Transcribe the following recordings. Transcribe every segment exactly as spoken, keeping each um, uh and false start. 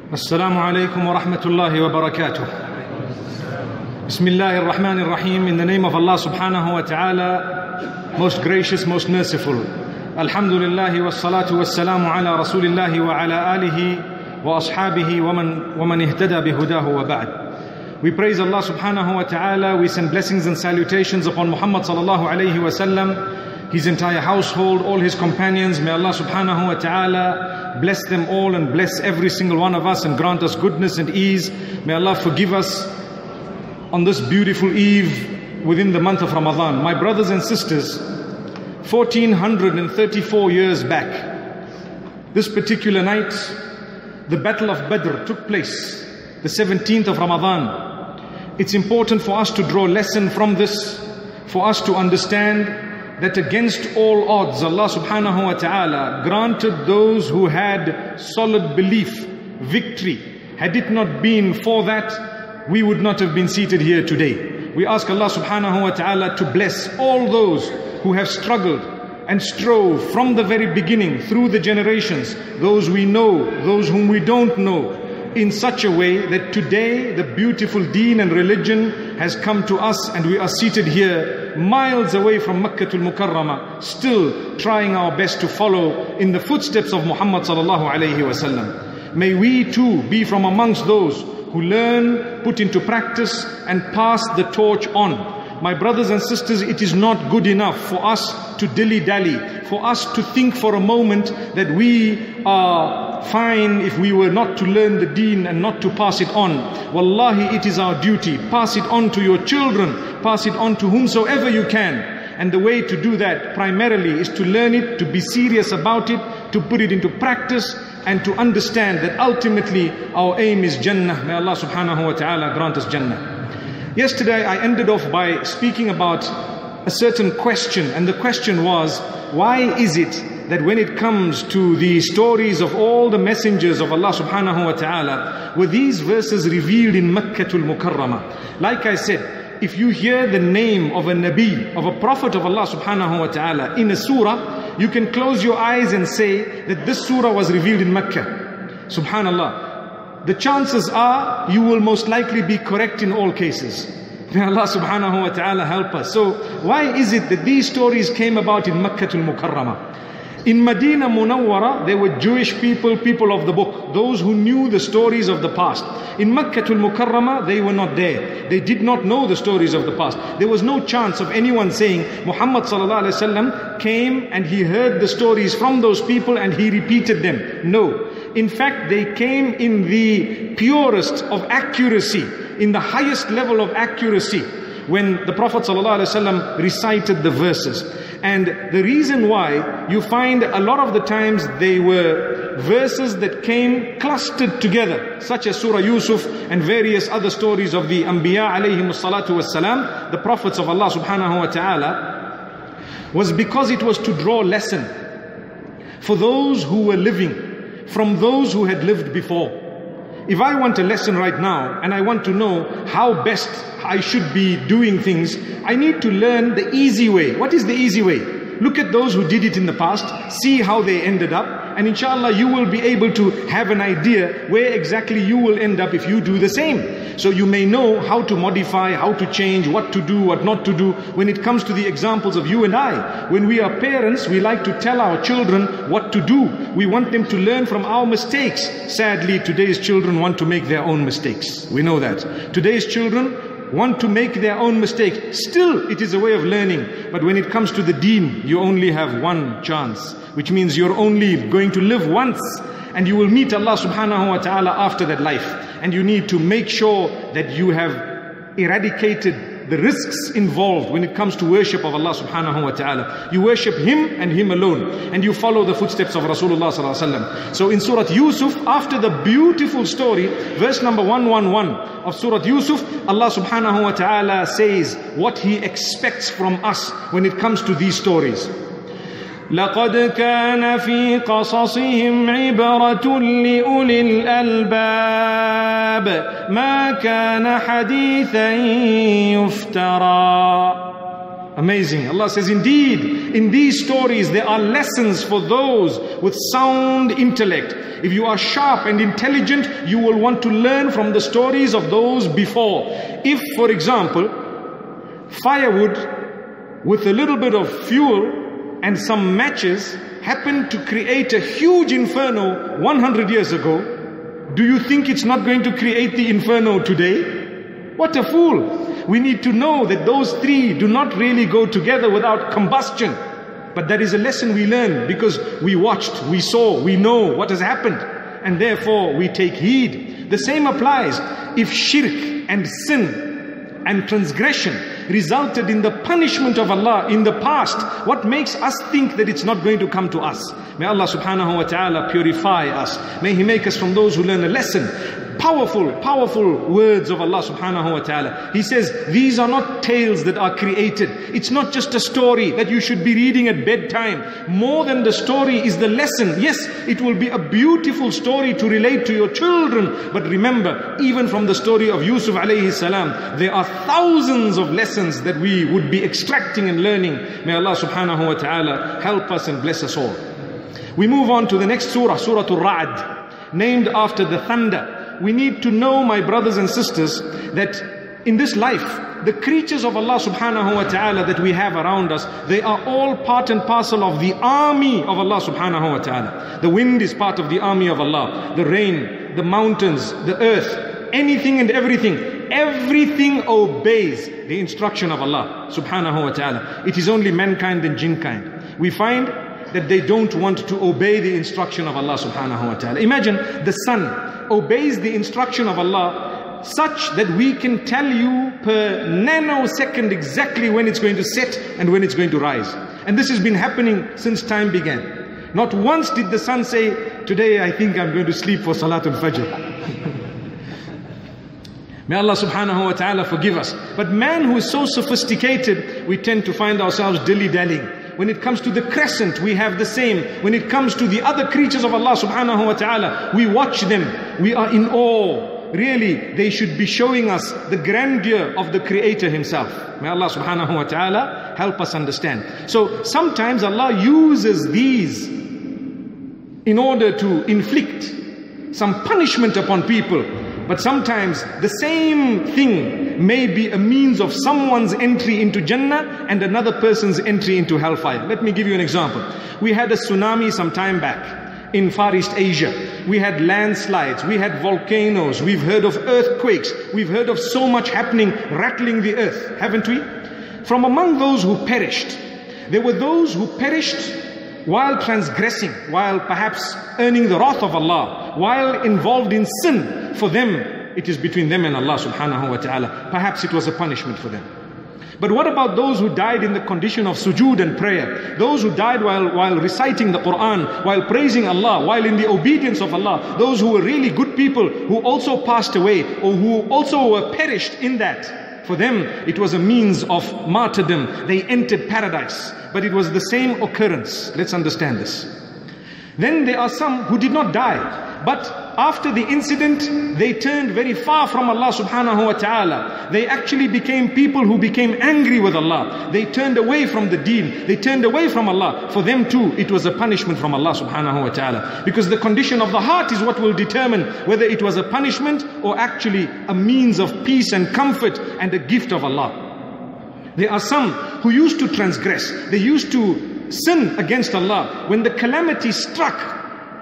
Assalamu alaikum wa rahmatullahi wa barakatuh. Bismillahir Rahmanir Rahim. In the name of Allah subhanahu wa ta'ala, most gracious, most merciful. Alhamdulillahi wa salatu wa salamu ala rasulillahi wa ala alihi wa ashabihi wa man, wa man ihtada bihudahu wa ba'd. We praise Allah subhanahu wa ta'ala. We send blessings and salutations upon Muhammad sallallahu alayhi wa sallam, his entire household, all his companions. May Allah subhanahu wa ta'ala bless them all and bless every single one of us and grant us goodness and ease. May Allah forgive us on this beautiful eve within the month of Ramadan. My brothers and sisters, fourteen thirty-four years back, this particular night, the Battle of Badr took place, the seventeenth of Ramadan. It's important for us to draw lesson from this, for us to understand that against all odds, Allah subhanahu wa ta'ala granted those who had solid belief victory. Had it not been for that, we would not have been seated here today. We ask Allah subhanahu wa ta'ala to bless all those who have struggled and strove from the very beginning through the generations, those we know, those whom we don't know, in such a way that today the beautiful deen and religion has come to us and we are seated here miles away from Makkah al-Mukarramah, still trying our best to follow in the footsteps of Muhammad sallallahu alayhi wa sallam. May we too be from amongst those who learn, put into practice and pass the torch on. My brothers and sisters, it is not good enough for us to dilly-dally, for us to think for a moment that we are fine if we were not to learn the deen and not to pass it on. Wallahi, it is our duty. Pass it on to your children, pass it on to whomsoever you can. And the way to do that primarily is to learn it, to be serious about it, to put it into practice, and to understand that ultimately our aim is Jannah. May Allah subhanahu wa ta'ala grant us Jannah. Yesterday I ended off by speaking about a certain question, and the question was, why is it that when it comes to the stories of all the messengers of Allah subhanahu wa ta'ala, were these verses revealed in Makkah al-Mukarramah? Like I said, if you hear the name of a Nabi, of a Prophet of Allah subhanahu wa ta'ala in a surah, you can close your eyes and say that this surah was revealed in Makkah. Subhanallah. The chances are you will most likely be correct in all cases. May Allah subhanahu wa ta'ala help us. So why is it that these stories came about in Makkah al-Mukarramah? In Medina Munawwara, there were Jewish people, people of the book, those who knew the stories of the past. In Makkah al-Mukarramah, they were not there. They did not know the stories of the past. There was no chance of anyone saying, Muhammad sallallahu alaihi wasallam came and he heard the stories from those people and he repeated them. No. In fact, they came in the purest of accuracy, in the highest level of accuracy, when the Prophet ﷺ recited the verses. And the reason why, you find a lot of the times they were verses that came clustered together, such as Surah Yusuf and various other stories of the Anbiya alayhimus salatu wassalam, the prophets of Allah subhanahu wa ta'ala, was because it was to draw lesson for those who were living, from those who had lived before. If I want a lesson right now and I want to know how best I should be doing things, I need to learn the easy way. What is the easy way? Look at those who did it in the past, see how they ended up, and inshallah you will be able to have an idea where exactly you will end up if you do the same. So you may know how to modify, how to change, what to do, what not to do when it comes to the examples of you and I. When we are parents, we like to tell our children what to do. We want them to learn from our mistakes. Sadly, today's children want to make their own mistakes. We know that. Today's children want to make their own mistake. Still, it is a way of learning. But when it comes to the deen, you only have one chance, which means you're only going to live once, and you will meet Allah subhanahu wa ta'ala after that life. And you need to make sure that you have eradicated the risks involved when it comes to worship of Allah subhanahu wa ta'ala. You worship Him and Him alone, and you follow the footsteps of Rasulullah sallallahu alaihi wasallam. So in Surah Yusuf, after the beautiful story, verse number one eleven of Surah Yusuf, Allah subhanahu wa ta'ala says what He expects from us when it comes to these stories. لقد كان في قصصهم عبرة لأولي الألباب ما كان حديثا يفترى. Amazing. Allah says, indeed, in these stories there are lessons for those with sound intellect. If you are sharp and intelligent, you will want to learn from the stories of those before. If, for example, firewood with a little bit of fuel and some matches happened to create a huge inferno one hundred years ago, do you think it's not going to create the inferno today? What a fool. We need to know that those three do not really go together without combustion. But that is a lesson we learn because we watched, we saw, we know what has happened. And therefore we take heed. The same applies if shirk and sin and transgression resulted in the punishment of Allah in the past. What makes us think that it's not going to come to us? May Allah subhanahu wa ta'ala purify us. May He make us from those who learn a lesson. Powerful, powerful words of Allah subhanahu wa ta'ala. He says, these are not tales that are created. It's not just a story that you should be reading at bedtime. More than the story is the lesson. Yes, it will be a beautiful story to relate to your children. But remember, even from the story of Yusuf alayhi salam, there are thousands of lessons that we would be extracting and learning. May Allah subhanahu wa ta'ala help us and bless us all. We move on to the next surah, Surah Al-Ra'd, named after the thunder. We need to know, my brothers and sisters, that in this life, the creatures of Allah subhanahu wa ta'ala that we have around us, they are all part and parcel of the army of Allah subhanahu wa ta'ala. The wind is part of the army of Allah. The rain, the mountains, the earth, anything and everything. Everything obeys the instruction of Allah subhanahu wa ta'ala. It is only mankind and jinn kind. We find that they don't want to obey the instruction of Allah subhanahu wa ta'ala. Imagine the sun obeys the instruction of Allah such that we can tell you per nanosecond exactly when it's going to set and when it's going to rise. And this has been happening since time began. Not once did the sun say, today I think I'm going to sleep for Salatul Fajr. May Allah subhanahu wa ta'ala forgive us. But man who is so sophisticated, we tend to find ourselves dilly-dallying. When it comes to the crescent, we have the same. When it comes to the other creatures of Allah subhanahu wa ta'ala, we watch them. We are in awe. Really, they should be showing us the grandeur of the Creator Himself. May Allah subhanahu wa ta'ala help us understand. So sometimes Allah uses these in order to inflict some punishment upon people. But sometimes the same thing may be a means of someone's entry into Jannah and another person's entry into hellfire. Let me give you an example. We had a tsunami some time back in Far East Asia. We had landslides, we had volcanoes, we've heard of earthquakes, we've heard of so much happening, rattling the earth, haven't we? From among those who perished, there were those who perished while transgressing, while perhaps earning the wrath of Allah, while involved in sin. For them, it is between them and Allah subhanahu wa ta'ala. Perhaps it was a punishment for them. But what about those who died in the condition of sujood and prayer? Those who died while, while reciting the Quran, while praising Allah, while in the obedience of Allah. Those who were really good people who also passed away or who also were perished in that. For them, it was a means of martyrdom. They entered paradise. But it was the same occurrence. Let's understand this. Then there are some who did not die. But after the incident, they turned very far from Allah subhanahu wa ta'ala. They actually became people who became angry with Allah. They turned away from the deen. They turned away from Allah. For them too, it was a punishment from Allah subhanahu wa ta'ala. Because the condition of the heart is what will determine whether it was a punishment or actually a means of peace and comfort and a gift of Allah. There are some who used to transgress. They used to sin against Allah. When the calamity struck,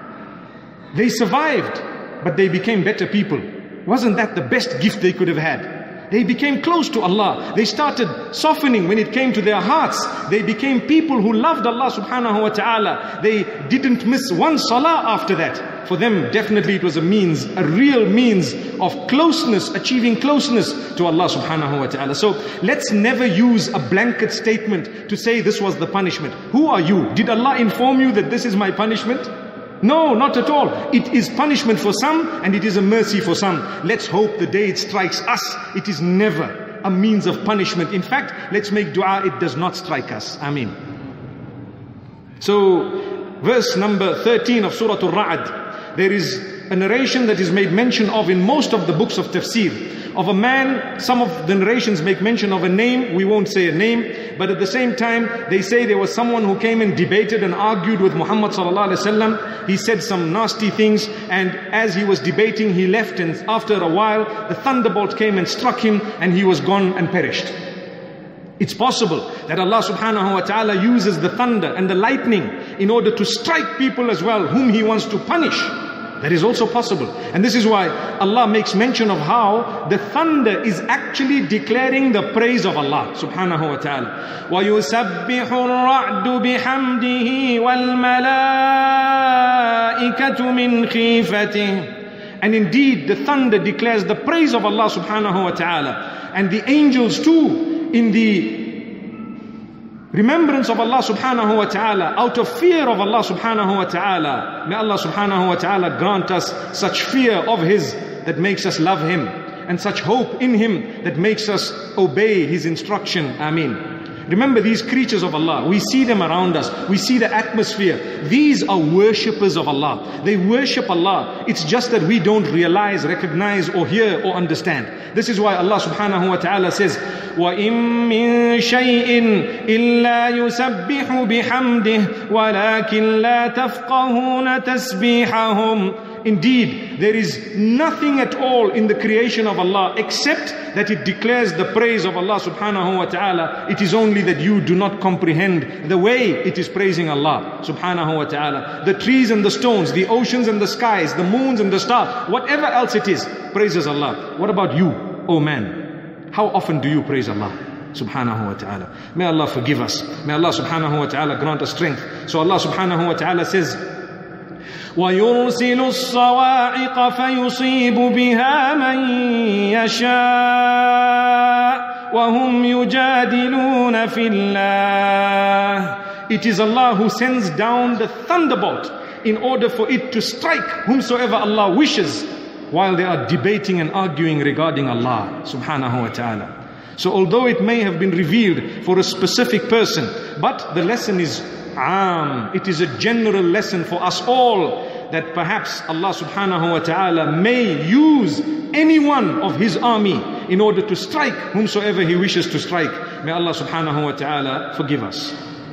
they survived, but they became better people. Wasn't that the best gift they could have had? They became close to Allah. They started softening when it came to their hearts. They became people who loved Allah subhanahu wa ta'ala. They didn't miss one salah after that. For them, definitely it was a means, a real means of closeness, achieving closeness to Allah subhanahu wa ta'ala. So let's never use a blanket statement to say this was the punishment. Who are you? Did Allah inform you that this is my punishment? No, not at all. It is punishment for some and it is a mercy for some. Let's hope the day it strikes us, it is never a means of punishment. In fact, let's make dua it does not strike us. Ameen. So, verse number thirteen of Surah Al-Ra'd, there is a narration that is made mention of in most of the books of tafsir, of a man. Some of the narrations make mention of a name. We won't say a name, but at the same time they say there was someone who came and debated and argued with Muhammad sallallahu alaihi wasallam. He said some nasty things, and as he was debating he left, and after a while the thunderbolt came and struck him and he was gone and perished. It's possible that Allah subhanahu wa ta'ala uses the thunder and the lightning in order to strike people as well whom He wants to punish. That is also possible. And this is why Allah makes mention of how the thunder is actually declaring the praise of Allah subhanahu wa ta'ala. وَيُسَبِّحُ الرَّعْدُ بِحَمْدِهِ وَالْمَلَائِكَةُ مِنْ خِيفَتِهِ. And indeed the thunder declares the praise of Allah subhanahu wa ta'ala, and the angels too, in the remembrance of Allah subhanahu wa ta'ala, out of fear of Allah subhanahu wa ta'ala. May Allah subhanahu wa ta'ala grant us such fear of His that makes us love Him, and such hope in Him that makes us obey His instruction. Ameen. Remember, these creatures of Allah, we see them around us, we see the atmosphere. These are worshippers of Allah. They worship Allah. It's just that we don't realize, recognize, or hear, or understand. This is why Allah subhanahu wa ta'ala says, وَإِن مِّن شَيْءٍ إِلَّا يُسَبِّحُ بِحَمْدِهِ وَلَكِنْ لَا تَفْقَهُونَ تَسْبِيحَهُمْ. Indeed, there is nothing at all in the creation of Allah except that it declares the praise of Allah subhanahu wa ta'ala. It is only that you do not comprehend the way it is praising Allah subhanahu wa ta'ala. The trees and the stones, the oceans and the skies, the moons and the stars, whatever else it is, praises Allah. What about you, oh man? How often do you praise Allah subhanahu wa ta'ala? May Allah forgive us. May Allah subhanahu wa ta'ala grant us strength. So Allah subhanahu wa ta'ala says, وَيُرْسِلُ الصَّوَاعِقَ فَيُصِيبُ بِهَا مَنْ يَشَاءُ وَهُمْ يُجَادِلُونَ فِي اللَّهِ. It is Allah who sends down the thunderbolt in order for it to strike whomsoever Allah wishes, while they are debating and arguing regarding Allah subhanahu wa ta'ala. So although it may have been revealed for a specific person, but the lesson is Am. It is a general lesson for us all, that perhaps Allah subhanahu wa ta'ala may use any one of His army in order to strike whomsoever He wishes to strike. May Allah subhanahu wa ta'ala forgive us.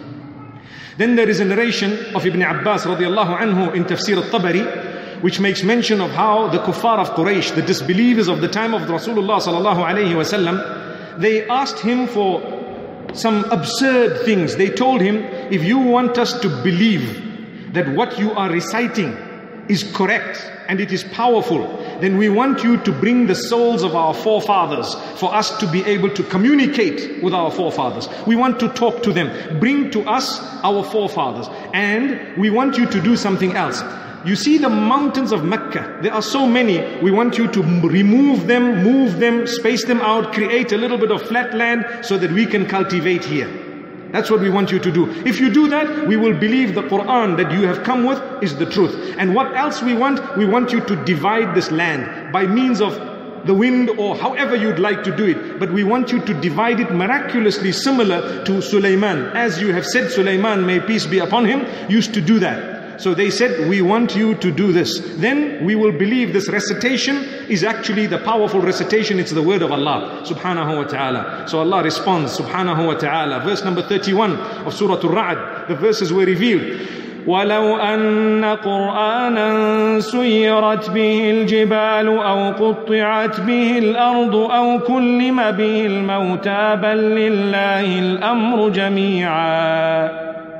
Then there is a narration of Ibn Abbas radiallahu anhu in Tafsir al-Tabari, which makes mention of how the kuffar of Quraysh, the disbelievers of the time of Rasulullah sallallahu alayhi wa sallam, they asked him for some absurd things. They told him, if you want us to believe that what you are reciting is correct and it is powerful, then we want you to bring the souls of our forefathers for us to be able to communicate with our forefathers. We want to talk to them. Bring to us our forefathers. And we want you to do something else. You see the mountains of Mecca, there are so many. We want you to remove them, move them, space them out, create a little bit of flat land so that we can cultivate here. That's what we want you to do. If you do that, we will believe the Quran that you have come with is the truth. And what else we want? We want you to divide this land by means of the wind, or however you'd like to do it. But we want you to divide it miraculously similar to Sulaiman. As you have said, Sulaiman, may peace be upon him, used to do that. So they said, we want you to do this. Then we will believe this recitation is actually the powerful recitation. It's the word of Allah subhanahu wa ta'ala. So Allah responds subhanahu wa ta'ala. Verse number thirty-one of Surah Al-Ra'd. The verses were revealed. وَلَوْ أَنَّ قُرْآنًا سُيِّرَتْ بِهِ الْجِبَالُ أَوْ قُطِّعَتْ بِهِ الْأَرْضُ أَوْ كُلِّمَ بِهِ الْمَوْتَى بَلْ لِلَّهِ الْأَمْرُ جَمِيعًا.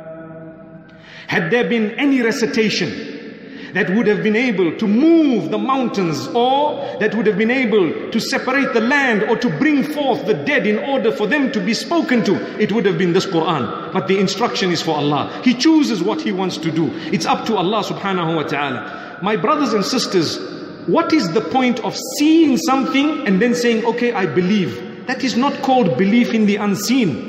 Had there been any recitation that would have been able to move the mountains, or that would have been able to separate the land, or to bring forth the dead in order for them to be spoken to, it would have been this Quran. But the instruction is for Allah. He chooses what He wants to do. It's up to Allah subhanahu wa ta'ala. My brothers and sisters, what is the point of seeing something and then saying, okay, I believe? That is not called belief in the unseen.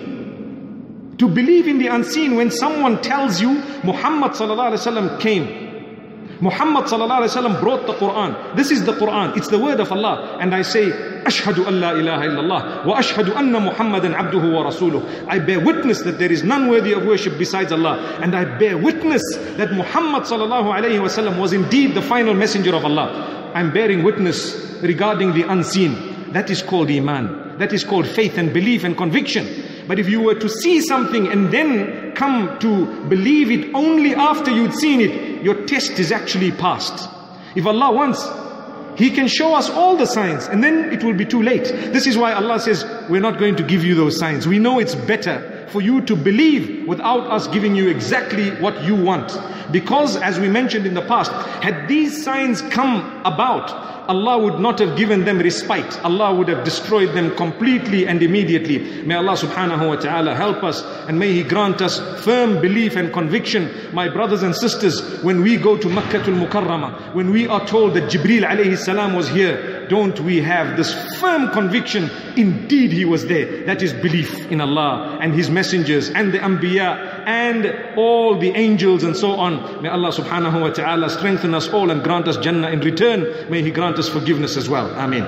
To believe in the unseen, when someone tells you Muhammad sallallahu alaihi wasallam came, Muhammad sallallahu alaihi wasallam brought the Quran. This is the Quran. It's the word of Allah. And I say, Ashhadu an la ilaha illallah wa ashhadu anna Muhammadan abduhu wa rasuluh. I bear witness that there is none worthy of worship besides Allah. And I bear witness that Muhammad sallallahu alaihi wasallam was indeed the final messenger of Allah. I'm bearing witness regarding the unseen. That is called Iman. That is called faith and belief and conviction. But if you were to see something and then come to believe it only after you'd seen it, your test is actually passed. If Allah wants, He can show us all the signs and then it will be too late. This is why Allah says, we're not going to give you those signs. We know it's better for you to believe without us giving you exactly what you want. Because as we mentioned in the past, had these signs come about, Allah would not have given them respite. Allah would have destroyed them completely and immediately. May Allah subhanahu wa ta'ala help us, and may He grant us firm belief and conviction. My brothers and sisters, when we go to Makkatul Mukarramah, when we are told that Jibreel alayhi salam was here, don't we have this firm conviction, indeed He was there. That is belief in Allah and His messengers and the Anbiya and all the angels and so on. May Allah subhanahu wa ta'ala strengthen us all and grant us Jannah in return. May He grant us forgiveness as well. Ameen.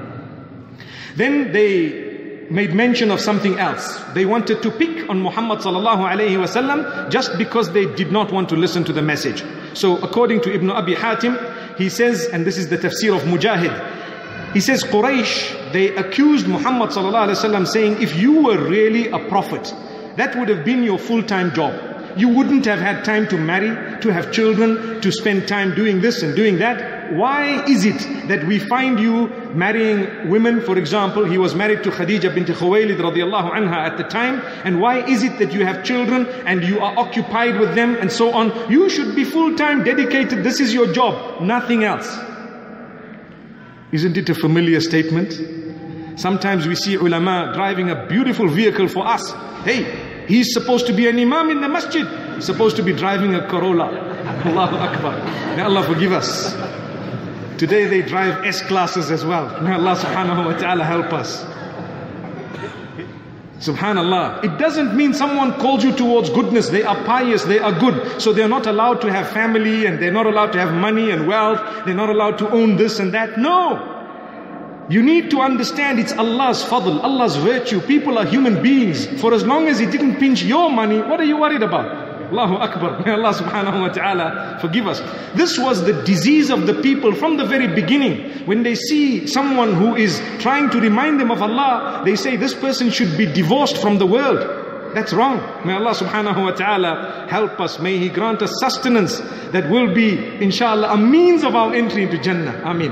Then they made mention of something else. They wanted to pick on Muhammad sallallahu alayhi wasallam just because they did not want to listen to the message. So according to Ibn Abi Hatim, he says, and this is the tafsir of Mujahid, he says Quraysh, they accused Muhammad sallallahu alayhi wasallam saying, if you were really a prophet, that would have been your full-time job. You wouldn't have had time to marry, to have children, to spend time doing this and doing that. Why is it that we find you marrying women? For example, he was married to Khadija bint Khuwaylid radiallahu anha at the time. And why is it that you have children and you are occupied with them and so on? You should be full-time dedicated. This is your job, nothing else. Isn't it a familiar statement? Sometimes we see ulama driving a beautiful vehicle for us. Hey, he's supposed to be an imam in the masjid. He's supposed to be driving a Corolla. Allahu Akbar. May Allah forgive us. Today they drive S-classes as well. May Allah subhanahu wa ta'ala help us. Subhanallah. It doesn't mean someone calls you towards goodness. They are pious, they are good. So they're not allowed to have family and they're not allowed to have money and wealth. They're not allowed to own this and that. No. You need to understand it's Allah's fadl, Allah's virtue. People are human beings. For as long as He didn't pinch your money, what are you worried about? Allahu Akbar. May Allah subhanahu wa ta'ala forgive us. This was the disease of the people from the very beginning. When they see someone who is trying to remind them of Allah, they say this person should be divorced from the world. That's wrong. May Allah subhanahu wa ta'ala help us. May He grant us sustenance that will be, inshallah, a means of our entry into Jannah. Ameen.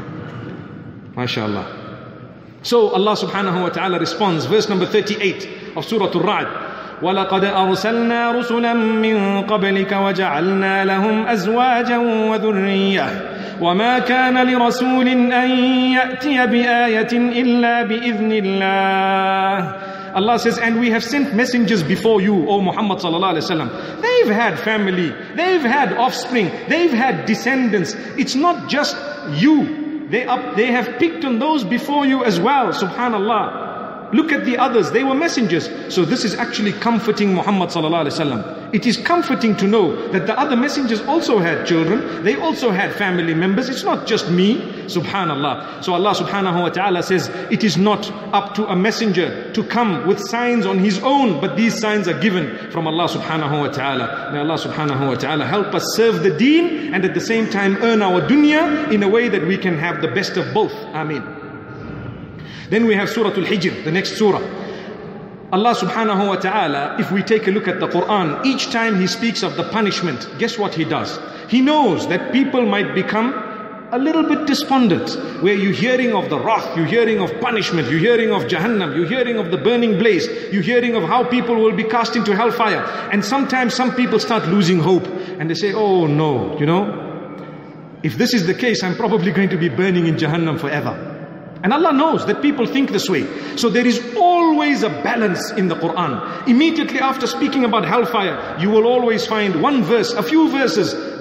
MashaAllah. So Allah subhanahu wa ta'ala responds, verse number thirty-eight of Surah Al-Ra'd. وَلَقَدْ أَرْسَلْنَا رُسُلًا مِّن قَبْلِكَ وَجَعَلْنَا لَهُمْ أَزْوَاجًا وَذُرِّيَّةً وَمَا كَانَ لِرَسُولٍ أَن يَأْتِيَ بِآيَةٍ إِلَّا بِإِذْنِ اللَّهِ. Allah says, and we have sent messengers before you, O Muhammad sallallahu alaihi wasallam. They've had family, they've had offspring, they've had descendants. It's not just you. They, up, they have picked on those before you as well, subhanallah. Look at the others, they were messengers. So this is actually comforting Muhammad sallallahu alaihi wasallam. It is comforting to know that the other messengers also had children, they also had family members. It's not just me, subhanallah. So Allah subhanahu wa ta'ala says, it is not up to a messenger to come with signs on his own, but these signs are given from Allah subhanahu wa ta'ala. May Allah subhanahu wa ta'ala help us serve the deen and at the same time earn our dunya in a way that we can have the best of both. Ameen. Then we have Surah Al-Hijr, the next surah. Allah subhanahu wa ta'ala, if we take a look at the Quran, each time He speaks of the punishment, guess what He does? He knows that people might become a little bit despondent, where you're hearing of the wrath, you're hearing of punishment, you're hearing of Jahannam, you're hearing of the burning blaze, you're hearing of how people will be cast into hellfire. And sometimes some people start losing hope and they say, oh no, you know, if this is the case, I'm probably going to be burning in Jahannam forever. And Allah knows that people think this way. So there is always a balance in the Quran. Immediately after speaking about hellfire, you will always find one verse, a few verses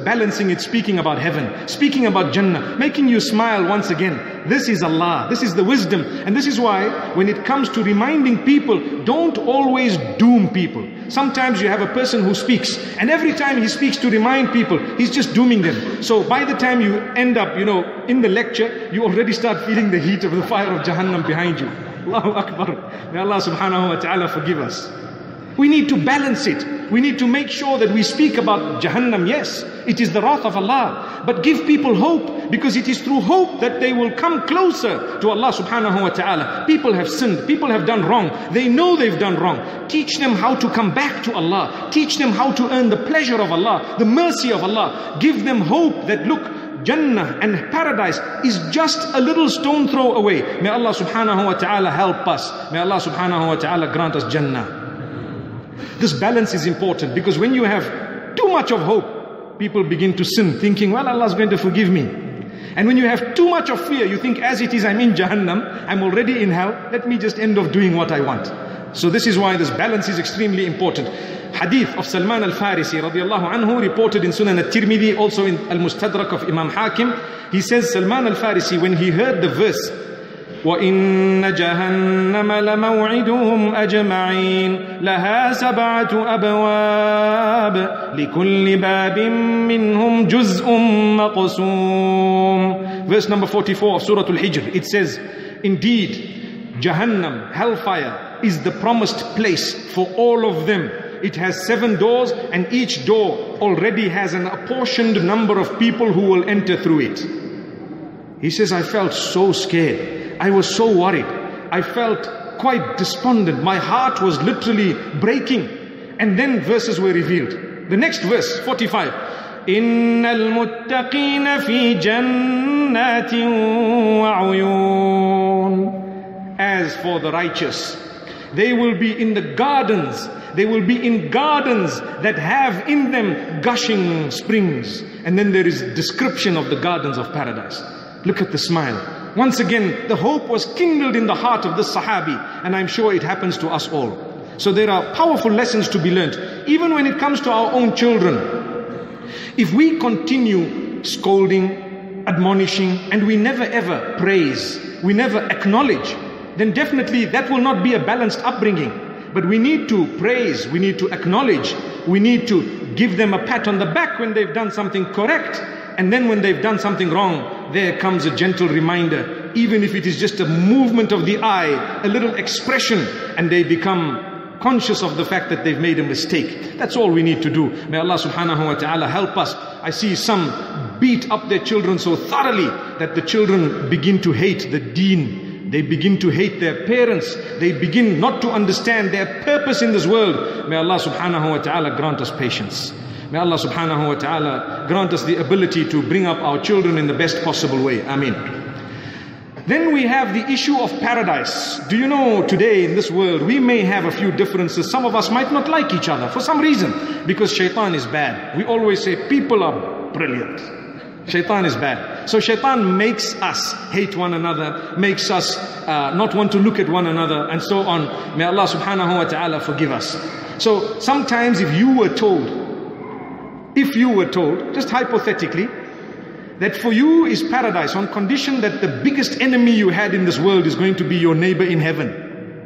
balancing it, speaking about heaven, speaking about Jannah, making you smile once again. This is Allah, this is the wisdom. And this is why when it comes to reminding people, don't always doom people. Sometimes you have a person who speaks, and every time he speaks to remind people, he's just dooming them. So by the time you end up, you know, in the lecture, you already start feeling the heat of the fire of Jahannam behind you. Allahu Akbar. May Allah subhanahu wa ta'ala forgive us. We need to balance it. We need to make sure that we speak about Jahannam. Yes, it is the wrath of Allah, but give people hope, because it is through hope that they will come closer to Allah subhanahu wa ta'ala. People have sinned, people have done wrong, they know they've done wrong. Teach them how to come back to Allah. Teach them how to earn the pleasure of Allah, the mercy of Allah. Give them hope that, look, Jannah and paradise is just a little stone throw away. May Allah subhanahu wa ta'ala help us. May Allah subhanahu wa ta'ala grant us Jannah. This balance is important, because when you have too much of hope, people begin to sin, thinking, well, Allah is going to forgive me. And when you have too much of fear, you think, as it is, I'm in Jahannam, I'm already in hell, let me just end up doing what I want. So this is why this balance is extremely important. Hadith of Salman al-Farisi radiallahu anhu, reported in Sunan al-Tirmidhi, also in al-Mustadrak of Imam Hakim. He says, Salman al-Farisi, when he heard the verse, وَإِنَّ جَهَنَّمَ لَمَوْعِدُهُمْ أَجْمَعِينَ لَهَا سَبْعَةُ أَبْوَابٍ لِكُلِّ بَابٍ مِّنْهُمْ جُزْءٌ مَقْسُومٌ. Verse number forty-four of Surah Al-Hijr, it says, indeed, Jahannam, hellfire, is the promised place for all of them. It has seven doors, and each door already has an apportioned number of people who will enter through it. He says, I felt so scared. I was so worried. I felt quite despondent. My heart was literally breaking. And then verses were revealed. The next verse, forty-five. إِنَّ الْمُتَّقِينَ فِي جَنَّاتٍ وَعُيُونٍ. As for the righteous, they will be in the gardens. They will be in gardens that have in them gushing springs. And then there is description of the gardens of paradise. Look at the smile. Once again, the hope was kindled in the heart of this Sahabi, and I'm sure it happens to us all. So there are powerful lessons to be learnt, even when it comes to our own children. If we continue scolding, admonishing, and we never ever praise, we never acknowledge, then definitely that will not be a balanced upbringing. But we need to praise, we need to acknowledge, we need to give them a pat on the back when they've done something correct. And then when they've done something wrong, there comes a gentle reminder, even if it is just a movement of the eye, a little expression, and they become conscious of the fact that they've made a mistake. That's all we need to do. May Allah subhanahu wa ta'ala help us. I see some beat up their children so thoroughly that the children begin to hate the deen. They begin to hate their parents. They begin not to understand their purpose in this world. May Allah subhanahu wa ta'ala grant us patience. May Allah subhanahu wa ta'ala grant us the ability to bring up our children in the best possible way. Ameen. Then we have the issue of paradise. Do you know, today in this world, we may have a few differences. Some of us might not like each other for some reason, because shaitan is bad. We always say people are brilliant. Shaitan is bad. So shaitan makes us hate one another, makes us uh, not want to look at one another, and so on. May Allah subhanahu wa ta'ala forgive us. So sometimes if you were told, If you were told, just hypothetically, that for you is paradise on condition that the biggest enemy you had in this world is going to be your neighbor in heaven.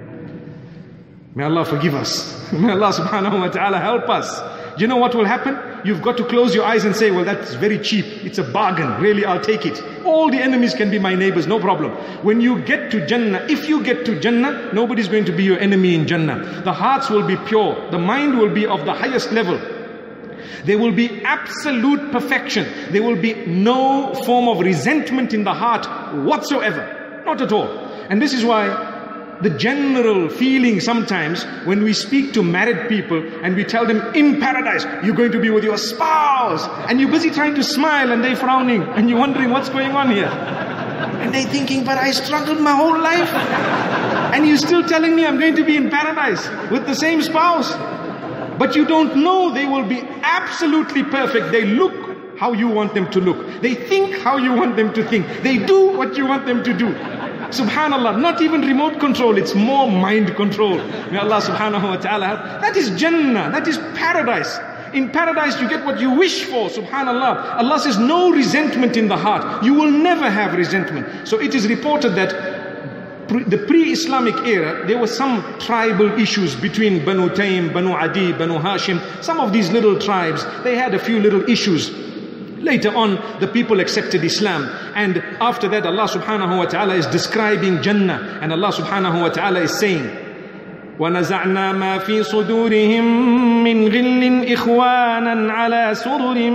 May Allah forgive us. May Allah subhanahu wa ta'ala help us. Do you know what will happen? You've got to close your eyes and say, well, that's very cheap. It's a bargain. Really, I'll take it. All the enemies can be my neighbors, no problem. When you get to Jannah, if you get to Jannah, nobody's going to be your enemy in Jannah. The hearts will be pure. The mind will be of the highest level. There will be absolute perfection. There will be no form of resentment in the heart whatsoever. Not at all. And this is why the general feeling sometimes when we speak to married people and we tell them, in paradise, you're going to be with your spouse. And you're busy trying to smile and they're frowning. And you're wondering what's going on here. And they're thinking, but I struggled my whole life. And you're still telling me I'm going to be in paradise with the same spouse. But you don't know they will be absolutely perfect. They look how you want them to look. They think how you want them to think. They do what you want them to do. Subhanallah, not even remote control, it's more mind control. May Allah subhanahu wa ta'ala help. That is Jannah, that is paradise. In paradise you get what you wish for, subhanallah. Allah says no resentment in the heart. You will never have resentment. So it is reported that the pre-Islamic era, there were some tribal issues between Banu Taym, Banu Adi, Banu Hashim. Some of these little tribes, they had a few little issues. Later on, the people accepted Islam. And after that, Allah subhanahu wa ta'ala is describing Jannah. And Allah subhanahu wa ta'ala is saying, وَنَزَعْنَا مَا فِي صُدُورِهِم مِّن غِلٍّ إِخْوَانًا عَلَى سُرُرٍ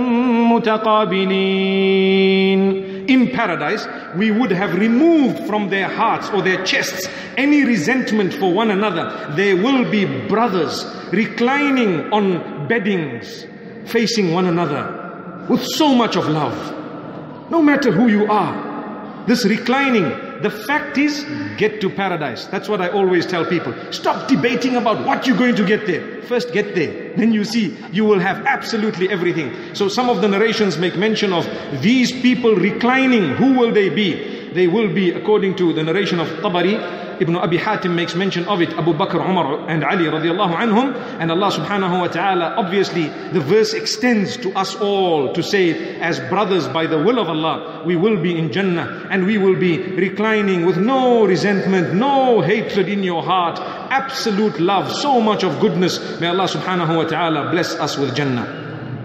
مُتَقَابِلِينَ. In paradise, we would have removed from their hearts or their chests any resentment for one another. There will be brothers reclining on beddings, facing one another with so much of love. No matter who you are, this reclining, the fact is, get to paradise. That's what I always tell people. Stop debating about what you're going to get there. First get there. Then you see, you will have absolutely everything. So some of the narrations make mention of these people reclining. Who will they be? They will be, according to the narration of Tabari, Ibn Abi Hatim makes mention of it, Abu Bakr, Umar and Ali radiallahu anhum. And Allah subhanahu wa ta'ala, obviously the verse extends to us all to say, as brothers by the will of Allah, we will be in Jannah and we will be reclining with no resentment, no hatred in your heart, absolute love, so much of goodness. May Allah subhanahu wa ta'ala bless us with Jannah.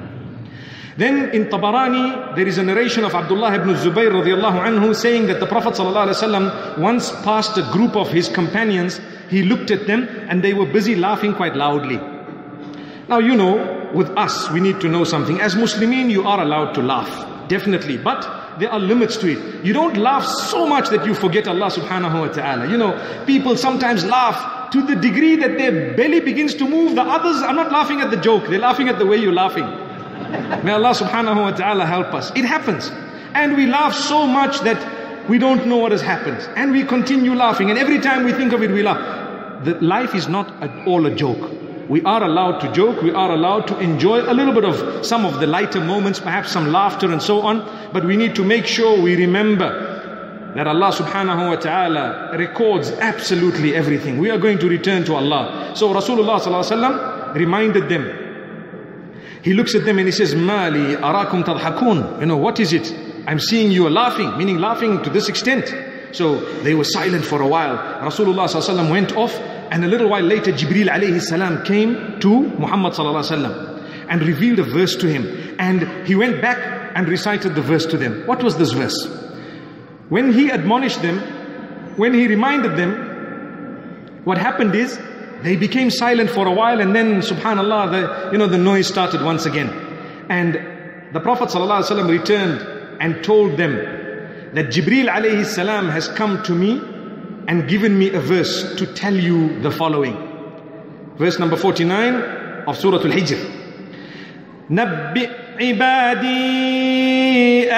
Then in Tabarani, there is a narration of Abdullah ibn Zubayr radiallahu anhu saying that the Prophet sallallahu alaihi wasallam once passed a group of his companions. He looked at them and they were busy laughing quite loudly. Now, you know, with us, we need to know something. As Muslimin, you are allowed to laugh, definitely. But there are limits to it. You don't laugh so much that you forget Allah subhanahu wa ta'ala. You know, people sometimes laugh to the degree that their belly begins to move. The others are not laughing at the joke. They're laughing at the way you're laughing. May Allah subhanahu wa ta'ala help us. It happens. And we laugh so much that we don't know what has happened. And we continue laughing. And every time we think of it, we laugh. The life is not at all a joke. We are allowed to joke. We are allowed to enjoy a little bit of some of the lighter moments, perhaps some laughter and so on. But we need to make sure we remember that Allah subhanahu wa ta'ala records absolutely everything. We are going to return to Allah. So Rasulullah sallallahu alaihi wasallam reminded them. He looks at them and he says, Mali arakum tadhakun. You know, what is it? I'm seeing you are laughing, meaning laughing to this extent. So they were silent for a while. Rasulullah sallallahu alaihi wasallam went off, and a little while later Jibreel alayhi salam came to Muhammad sallallahu alaihi wasallam and revealed a verse to him. And he went back and recited the verse to them. What was this verse? When he admonished them, when he reminded them, what happened is, they became silent for a while, and then subhanallah, the, you know, the noise started once again. And the Prophet ﷺ returned and told them that Jibreel alayhi salam has come to me and given me a verse to tell you the following. Verse number forty-nine of Surah Al-Hijr. Nabbi ibadi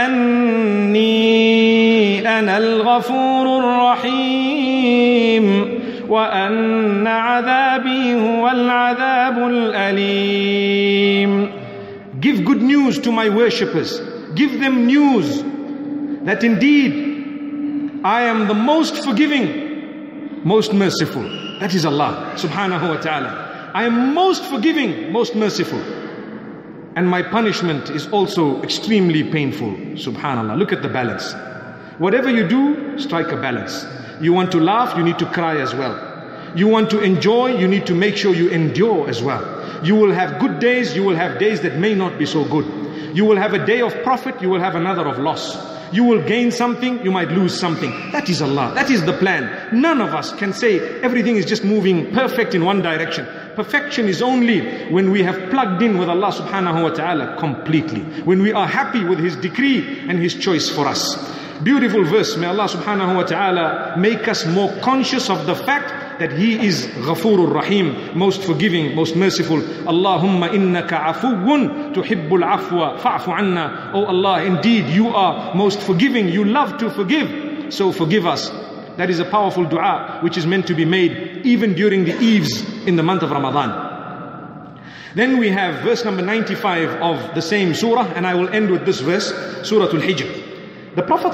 anni ana al-ghafurur rahim. وَأَنَّ عَذَابِي هُوَ الْعَذَابُ الْأَلِيمُ. Give good news to my worshippers. Give them news that indeed I am the most forgiving, most merciful. That is Allah subhanahu wa ta'ala. I am most forgiving, most merciful. And my punishment is also extremely painful. Subhanallah. Look at the balance. Whatever you do, strike a balance. You want to laugh, you need to cry as well. You want to enjoy, you need to make sure you endure as well. You will have good days, you will have days that may not be so good. You will have a day of profit, you will have another of loss. You will gain something, you might lose something. That is Allah, that is the plan. None of us can say everything is just moving perfect in one direction. Perfection is only when we have plugged in with Allah subhanahu wa ta'ala completely. When we are happy with His decree and His choice for us. Beautiful verse. May Allah subhanahu wa ta'ala make us more conscious of the fact that He is Ghafurur Rahim, most forgiving, most merciful. Allahumma innaka afuwun tuhibbul afwa fa'fu anna. Oh Allah, indeed you are most forgiving, you love to forgive, so forgive us. That is a powerful dua which is meant to be made even during the eves in the month of Ramadan. Then we have verse number ninety-five of the same surah, and I will end with this verse, Surah Al-Hijr. The Prophet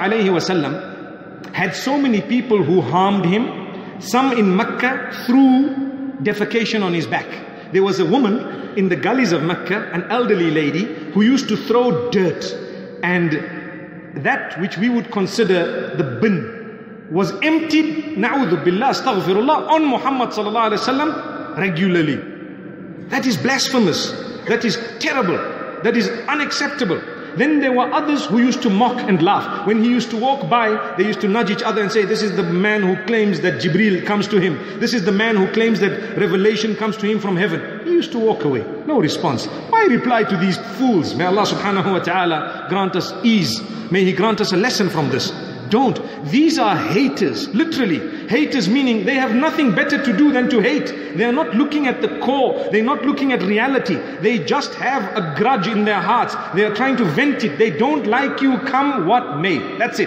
ﷺ had so many people who harmed him, some in Mecca through defecation on his back. There was a woman in the gullies of Mecca, an elderly lady, who used to throw dirt, and that which we would consider the bin was emptied, na'udhu billah, astaghfirullah, on Muhammad sallallahu alaihi wasallam regularly. That is blasphemous. That is terrible. That is unacceptable. Then there were others who used to mock and laugh. When he used to walk by, they used to nudge each other and say, this is the man who claims that Jibreel comes to him. This is the man who claims that revelation comes to him from heaven. He used to walk away. No response. Why reply to these fools? May Allah subhanahu wa ta'ala grant us ease. May He grant us a lesson from this. Don't. These are haters, literally. Haters meaning they have nothing better to do than to hate. They are not looking at the core. They're not looking at reality. They just have a grudge in their hearts. They are trying to vent it. They don't like you, come what may. That's it.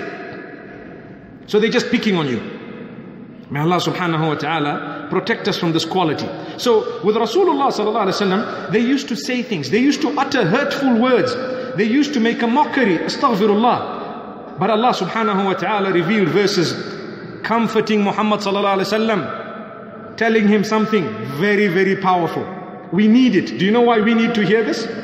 So they're just picking on you. May Allah subhanahu wa ta'ala protect us from this quality. So with Rasulullah sallallahu alaihi wasallam, they used to say things. They used to utter hurtful words. They used to make a mockery. Astaghfirullah. But Allah subhanahu wa ta'ala revealed verses comforting Muhammad sallallahu alaihi wasallam, telling him something very, very powerful. We need it. Do you know why we need to hear this?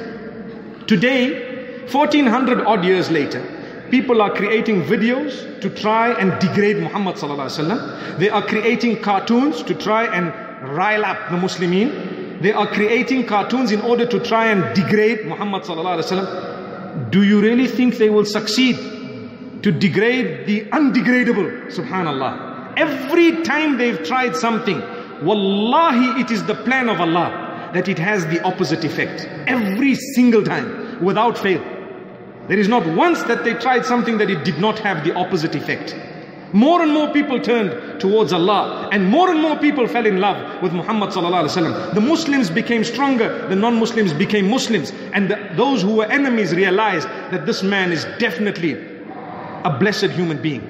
Today, fourteen hundred odd years later, people are creating videos to try and degrade Muhammad sallallahu alaihi wasallam. They are creating cartoons to try and rile up the Muslimin. They are creating cartoons in order to try and degrade Muhammad sallallahu alaihi wasallam. Do you really think they will succeed to degrade the undegradable? Subhanallah. Every time they've tried something, wallahi, it is the plan of Allah that it has the opposite effect. Every single time, without fail. There is not once that they tried something that it did not have the opposite effect. More and more people turned towards Allah, and more and more people fell in love with Muhammad sallallahu alaihi wasallam. The Muslims became stronger, the non-Muslims became Muslims, and the, those who were enemies realized that this man is definitely a blessed human being.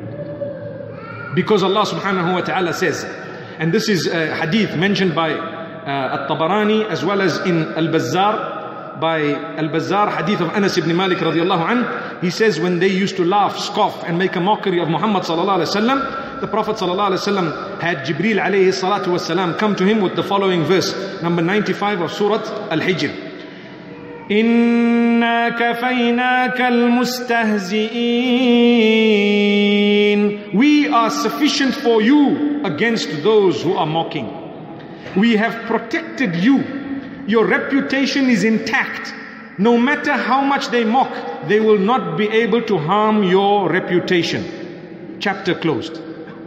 Because Allah subhanahu wa ta'ala says, and this is a hadith mentioned by uh, At-Tabarani as well as in Al-Bazzar, by Al-Bazzar, hadith of Anas ibn Malik radiallahu anhu. He says when they used to laugh, scoff and make a mockery of Muhammad sallallahu alaihi wasallam, the Prophet sallallahu alaihi wasallam had Jibreel alayhi salatu wasalam come to him with the following verse, number ninety-five of Surah Al-Hijr. إِنَّا كَفَيْنَاكَ الْمُسْتَهْزِئِينَ. We are sufficient for you against those who are mocking. We have protected you. Your reputation is intact. No matter how much they mock, they will not be able to harm your reputation. Chapter closed.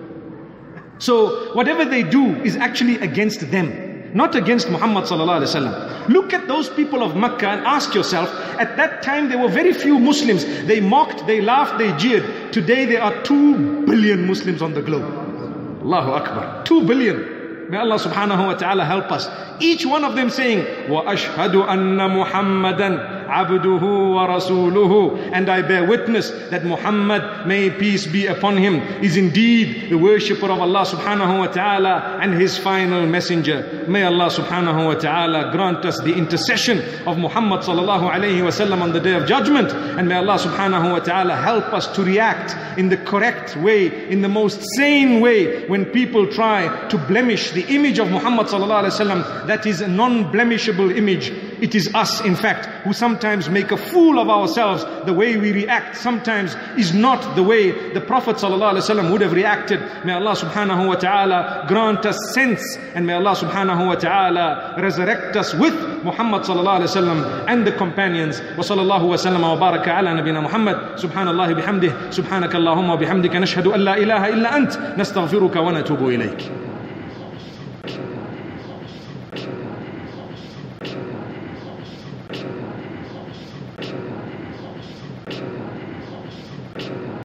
So whatever they do is actually against them, not against Muhammad sallallahu alaihi wasallam. Look at those people of Mecca and ask yourself, at that time there were very few Muslims. They mocked, they laughed, they jeered. Today there are two billion Muslims on the globe. Allahu Akbar. Two billion. May Allah subhanahu wa ta'ala help us. Each one of them saying, وَأَشْهَدُ أَنَّ مُحَمَّدًا عَبْدُهُ وَرَسُولُهُ. And I bear witness that Muhammad, may peace be upon him, is indeed the worshipper of Allah subhanahu wa ta'ala and his final messenger. May Allah subhanahu wa ta'ala grant us the intercession of Muhammad sallallahu alayhi wa sallam on the day of judgment. And may Allah subhanahu wa ta'ala help us to react in the correct way, in the most sane way, when people try to blemish the image of Muhammad sallallahu alaihi wasallam. That is a non-blemishable image. It is us, in fact, who sometimes make a fool of ourselves. The way we react sometimes is not the way the Prophet sallallahu alaihi wasallam would have reacted. May Allah subhanahu wa ta'ala grant us sense, and may Allah subhanahu wa ta'ala resurrect us with Muhammad sallallahu alaihi wasallam and the companions. Wa sallallahu wa sallam wa baraka ala nabina Muhammad. Subhanallahi bihamdih, subhanakallahumma wa bihamdika nashhadu an la ilaha illa ant, nastaghfiruka wa natubu ilayk.